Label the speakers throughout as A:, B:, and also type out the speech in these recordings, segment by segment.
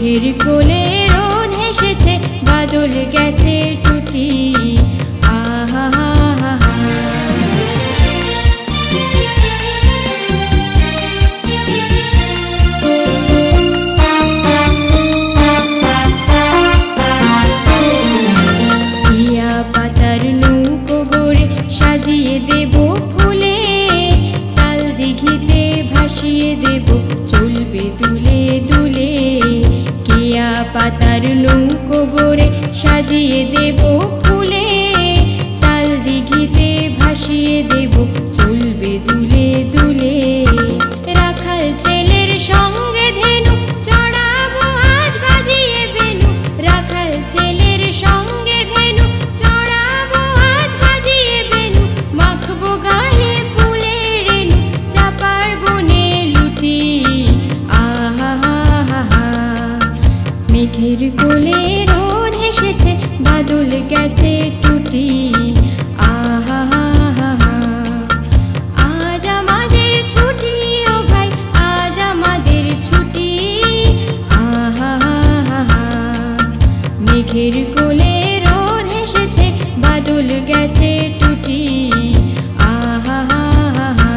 A: মেঘের কোলে রোদ হেসেছে, বাদল গেছে টুটি। আহা হা হা হা। টিয়া পাতার নৌকো গড়ে সাজিয়ে দেব ফুলে, তাল দিঘিতে ভাসিয়ে দেব চলবে দুলে দুলে। কেয়া পাতার নৌকো গড়ে সাজিয়ে দেব ফুলে, তাল দিঘিতে ভাসিয়ে দেব চলবে দুলে দুলে। রাখাল ছেলের সঙ্গে ধেনু চড়াবো আজ বাজিয়ে বেনু, রাখাল ছেলের সঙ্গে ধেনু চড়াবো আজ বাজিয়ে বেনু। মাখবো গায়ে ফুলের রেণু, চাপার বনে লুটি। আহা হা হা হা। মেঘের কোলে রোদ হেসেছে, বাদল গেছে টুটি। আহা হা হা হা। আজ আমাদের ছুটি ও ভাই, আজ আমাদের ছুটি। আহা হা হা হা। মেঘের কোলে রোদ হেসেছে, বাদল গেছে টুটি। আহা হা হা হা।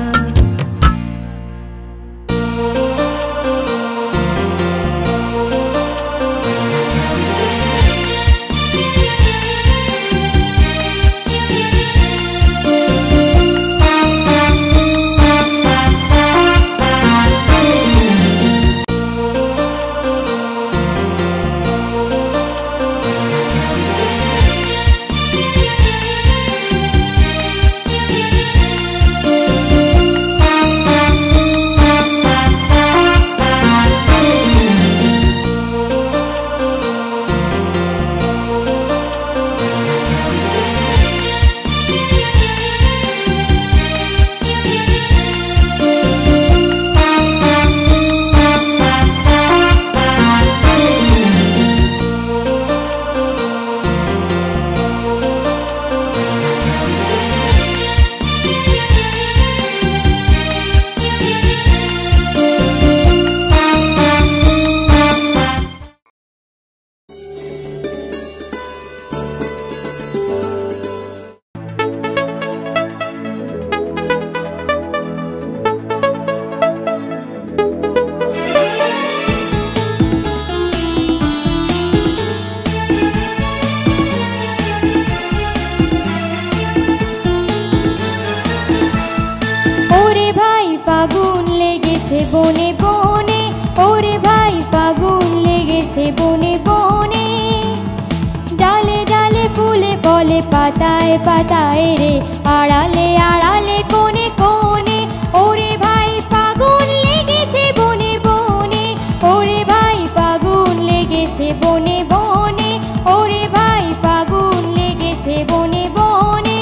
A: বনে বনে, ওরে ভাই ফাগুন লেগেছে বনে বনে। ডালে ডালে ফুলে ফলে পাতায় পাতায় রে, আড়ালে আড়ালে কোণে কোণে। ওরে ভাই ফাগুন লেগেছে বনে বনে, ওরে ভাই ফাগুন লেগেছে বনে বনে, ওরে ভাই ফাগুন লেগেছে বনে বনে।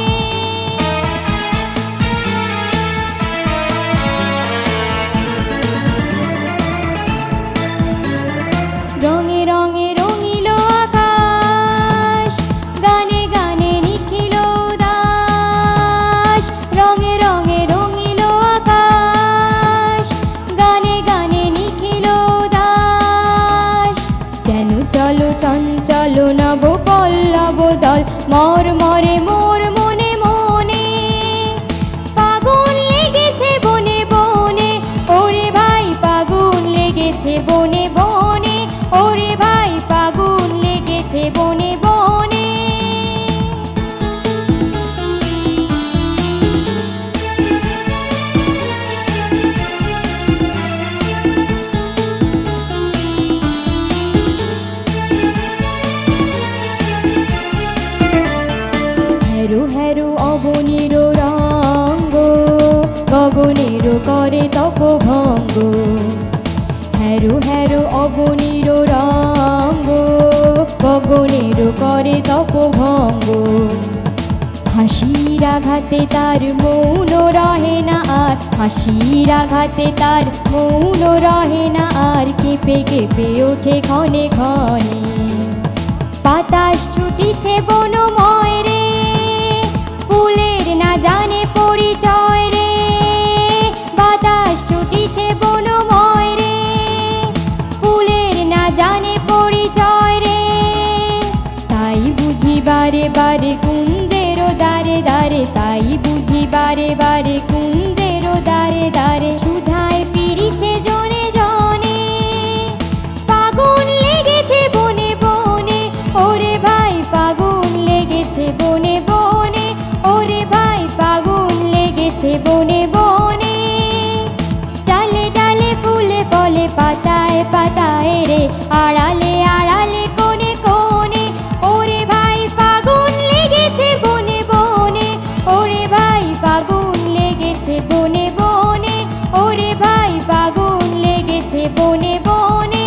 A: রঙে রঙে রঙিল আকাশ, গানে গানে নিখিল দাস। রঙে রঙে রঙিল আকাশ, গানে গানে নিখিল দাস। যেন চলো চঞ্চল নব পল্লব দল, মর মরে মোর মনে মনে। ফাগুন লেগেছে বনে বনে, ওরে ভাই ফাগুন লেগেছে বনে বনে, ওরে ভাই ফাগুন লেগেছে বনে বনে। হেরু হেরু অবনীর রঙ্গ, গগনের করে তপভঙ্গ। হেরু হেরু অবনীর রঙ্গ, গগনের করে তপভঙ্গ। হাসির আঘাতে তার মৌন রহে না আর, হাসির আঘাতে তার মৌন রহে না আর। কেঁপে কেঁপে ওঠে ক্ষণে ক্ষণে, বাতাস ছুটিছে বনময় রে। ফুলের না জানে পরিচয় রে, বাতাস ছুটিছে বনময় রে। ফুলের না জানে বারে বারে কুঞ্জের দারে দারে সুধায় পিরিছে জনে জনে ফাগুন লেগেছে বনে বনে ওরে ভাই ফাগুন লেগেছে বনে বনে ওরে ভাই ফাগুন লেগেছে বনে বনে ডালে ডালে ফুলে ফলে পাতায় পাতায় রে আড়ালে আড়ালে কোণে কোণে ওরে ভাই ফাগুন লেগেছে বনে বনে ওরে ভাই ফাগুন লেগেছে বনে বনে ওরে ভাই ফাগুন লেগেছে বনে বনে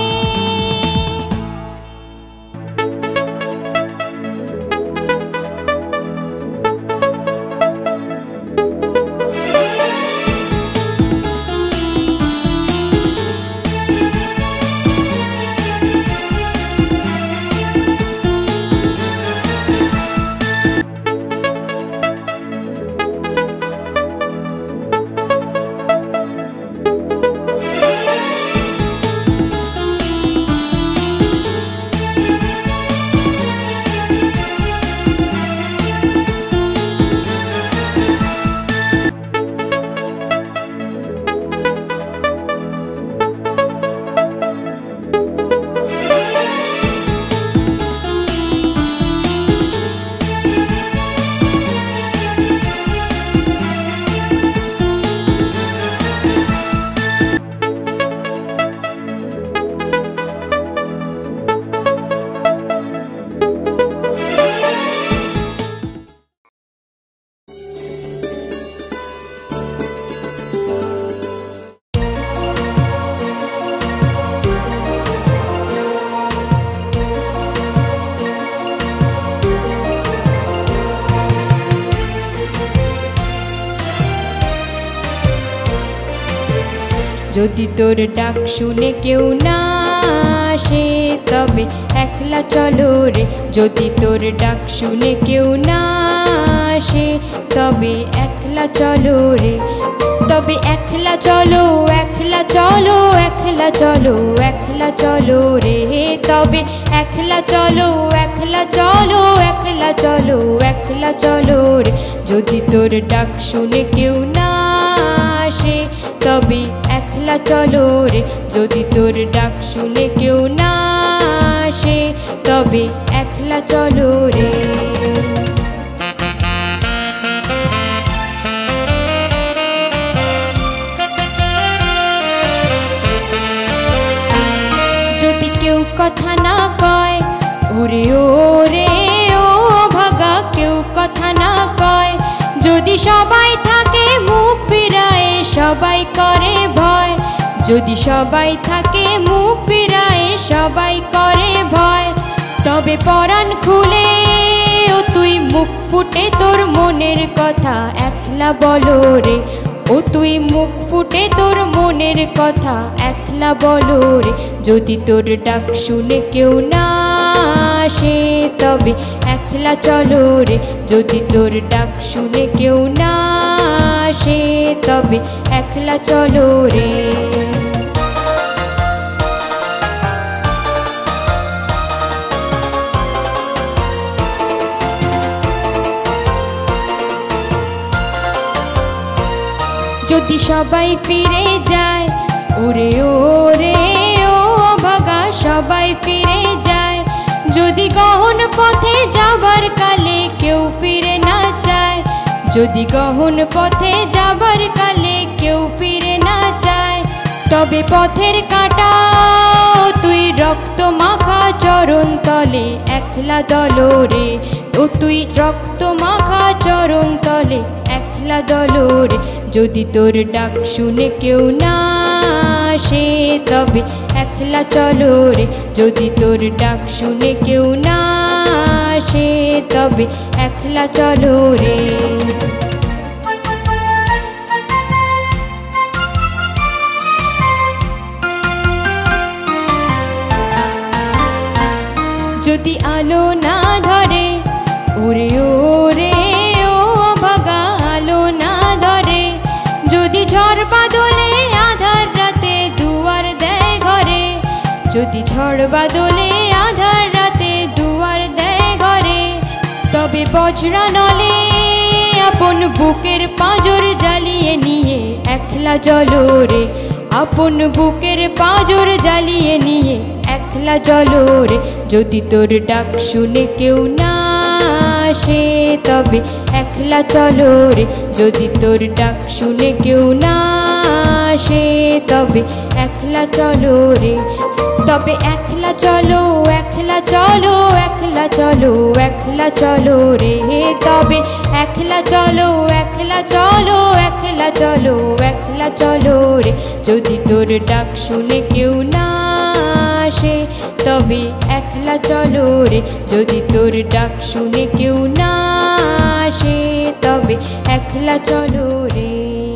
A: যদি তোর ডাক শুনে কেউ না আসে তবে একলা চলো রে যদি তোর ডাক শুনে কেউ না আসে তবে একলা চলো রে তবে একলা চলো একলা চলো একলা চলো একলা চলো রে তবে একলা চলো একলা চলো একলা চলো একলা চলো রে যদি তোর ডাক শুনে কেউ না আসে তবে একলা চলো রে যদি তোর ডাক শুনে কেউ না আসে তবে একলা চলো রে যদি কেউ কথা না কয় ওরে ওরে ও ভাগা কেউ কথা না কয় যদি সবাই থাকে মুখ ফিরায় সবাই করে ভয় যদি সবাই থাকে মুখ ফিরায় সবাই করে ভয় তবে পরাণ খুলে ও তুই মুখ ফুটে তোর মনের কথা একলা বলো রে ও তুই মুখ ফুটে তোর মনের কথা একলা বলো রে যদি তোর ডাক শুনে কেউ না আসে তবে একলা চলো রে যদি তোর ডাক শুনে কেউ না আসে তবে একলা চলো রে যদি সবাই ফিরে যায় ওরে ওরে ও ভাগা সবাই ফিরে যায় যদি গহন পথে যাবার কালে কেউ ফিরে না চায় যদি গহন পথে যাবার কালে কেউ ফিরে না চায় তবে পথের কাঁটা তুই রক্ত মাখা চরণ তলে একলা দলো রে ও তুই রক্ত মাখা চরণ তলে একলা দলো রে যদি তোর ডাক শুনে কেউ না আসে তবে একলা চলো রে যদি তোর ডাক শুনে কেউ না আসে তবে একলা চলো রে যদি আলো না ধরে ওরে ওরে ও ভাগা আলো না ধরে যদি ঝড় বাদলে আধার রাতে দুয়ার দেয় ঘরে যদি ঝড় বাদলে আধার রাতে দুয়ার দেয় ঘরে তবে বজ্রা নলে আপন বুকের পাঁজর জ্বালিয়ে নিয়ে একলা চলো রে, আপন বুকের পাঁজর জ্বালিয়ে নিয়ে একলা চলো রে। যদি তোর ডাক শুনে কেউ না আসে তবে একলা চলো রে, যদি তোর ডাক শুনে কেউ না আসে তবে একলা চলো রে। তবে একলা চলো, একলা চলো, একলা চলো, একলা চলো রে। তবে একলা চলো, একলা চলো, একলা চলো, একলা চলো রে। যদি তোর ডাক শুনে কেউ না আসে তবে একলা চলো রে, যদি তোর ডাক শুনে কেউ না আসে তবে একলা চলো রে।